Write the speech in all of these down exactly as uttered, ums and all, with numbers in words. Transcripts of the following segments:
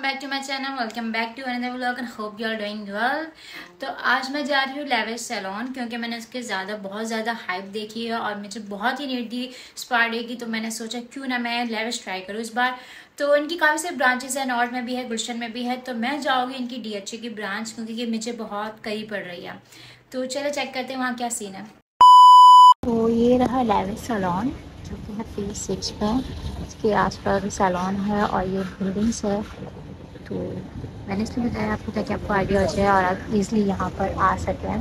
Back to my channel, welcome back to another vlog and hope you are doing well. तो आज मैं जा रही हूँ लेविश सैलून क्योंकि मैंने इसके ज़्यादा बहुत ज़्यादा हाइप देखी है और मुझे बहुत ही नीड थी स्पा डे की। तो मैंने सोचा क्यों ना मैं लेविश ट्राई करूँ इस बार। तो इनकी काफ़ी सारी ब्रांचेस है, नॉर्थ में भी है, गुलशन में भी है। तो मैं जाऊँगी इनकी डी एच ए की ब्रांच क्योंकि ये मुझे बहुत करीब पड़ रही है। तो चलो चेक करते हैं वहाँ क्या सीन है। तो ये रहा लेविश सैलून जो कि है फेज सिक्स पे, इसके आसपास भी सैलून है और ये बिल्डिंग्स है। तो मैंने इसलिए बताया आपको ताकि आपको आइडिया हो जाए और आप इजली यहाँ पर आ सकें।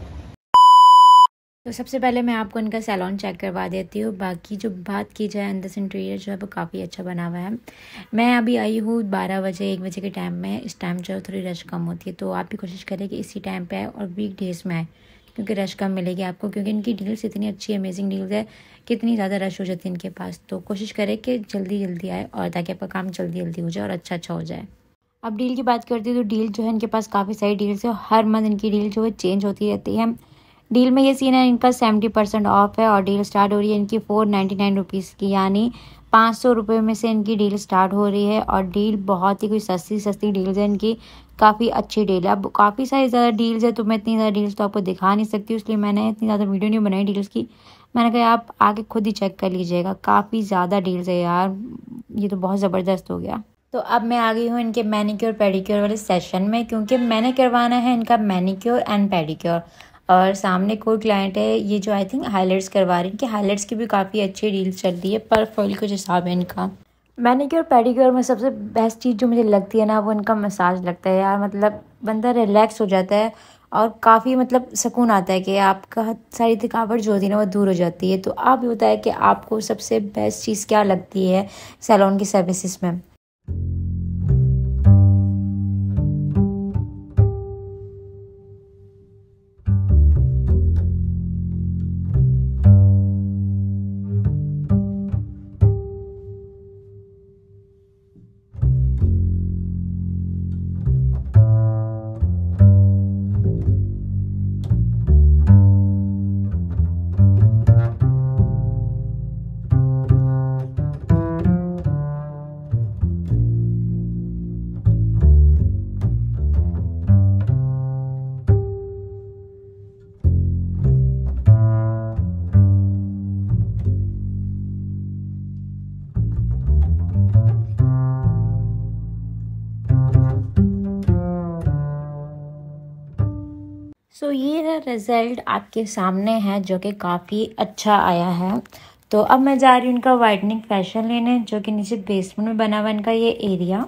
तो सबसे पहले मैं आपको इनका सैलून चेक करवा देती हूँ। बाकी जो बात की जाए अंदर से इंटीरियर जो है वो काफ़ी अच्छा बना हुआ है। मैं अभी आई हूँ बारह बजे एक बजे के टाइम में। इस टाइम जो थोड़ी रश कम होती है, तो आप भी कोशिश करें कि इसी टाइम पे आए और वीक डेज़ में आए क्योंकि रश कम मिलेगी आपको, क्योंकि इनकी डील्स इतनी अच्छी अमेजिंग डील्स है, कितनी ज़्यादा रश हो जाती है इनके पास। तो कोशिश करें कि जल्दी जल्दी आए और ताकि आपका काम जल्दी जल्दी हो जाए और अच्छा अच्छा हो जाए। अब डील की बात करती हूँ तो डील जो है इनके पास काफ़ी सारी डील्स है। हर मंथ इनकी डील जो है चेंज होती रहती है। डील में ये सीन है इनका सेवेंटी परसेंट ऑफ है और डील स्टार्ट हो रही है इनकी फोर नाइन्टी नाइन रुपीज़ की, यानी पाँच सौ रुपये में से इनकी डील स्टार्ट हो रही है। और डील बहुत ही कोई सस्ती सस्ती डील्स है इनकी, काफ़ी अच्छी डील है। अब काफ़ी सारी ज़्यादा डील्स है तो मैं इतनी ज़्यादा डील्स तो आपको दिखा नहीं सकती, इसलिए मैंने इतनी ज़्यादा वीडियो नहीं बनाई डील्स की। मैंने कहा आप आके खुद ही चेक कर लीजिएगा, काफ़ी ज़्यादा डील्स है यार, ये तो बहुत ज़बरदस्त हो गया। तो अब मैं आ गई हूँ इनके मैनिक्योर पेडिक्योर वाले सेशन में क्योंकि मैंने करवाना है इनका मैनिक्योर एंड पेडिक्योर। और सामने कोई क्लाइंट है ये जो आई थिंक हाइलाइट्स करवा रही है, इनके हाइलाइट्स की भी काफ़ी अच्छी डील्स चल रही है, पर फॉल कुछ हिसाब है इनका। मैनिक्योर पेडिक्योर में सबसे बेस्ट चीज़ जो मुझे लगती है ना वो इनका मसाज लगता है यार। मतलब बंदा रिलैक्स हो जाता है और काफ़ी मतलब सुकून आता है कि आपका सारी थकावट जो होती है ना वो दूर हो जाती है। तो आप भी बताएं कि आपको सबसे बेस्ट चीज़ क्या लगती है सैलून की सर्विसेज में। सो so, ये रिज़ल्ट आपके सामने है जो कि काफ़ी अच्छा आया है। तो अब मैं जा रही हूँ इनका वाइटनिंग फैशियल लेने, जो कि नीचे बेसमेंट में बना हुआ इनका ये एरिया।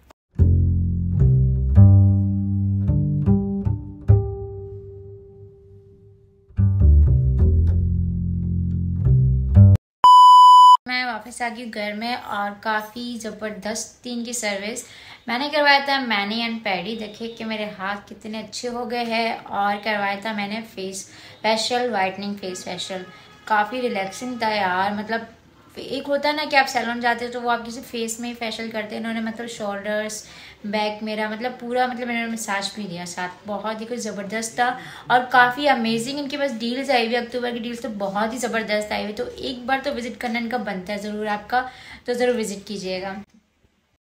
मैं वापस आ गई घर में और काफ़ी ज़बरदस्त थी इनकी सर्विस। मैंने करवाया था मैनी एंड पैडी, देखिए कि मेरे हाथ कितने अच्छे हो गए हैं। और करवाया था मैंने face facial, whitening face facial, काफ़ी रिलैक्सिंग था यार। मतलब एक होता है ना कि आप सैलून जाते हो तो वो आप किसी फेस में ही फेशियल करते हैं, इन्होंने मतलब शोल्डर्स बैक मेरा मतलब पूरा मतलब इन्होंने मसाज भी दिया साथ, बहुत ही कुछ ज़बरदस्त था और काफ़ी अमेजिंग। इनके पास डील्स आई हुई, अक्टूबर की डील्स तो बहुत ही ज़बरदस्त आई हुई। तो एक बार तो विजिट करना इनका बनता है ज़रूर आपका, तो ज़रूर विजिट कीजिएगा।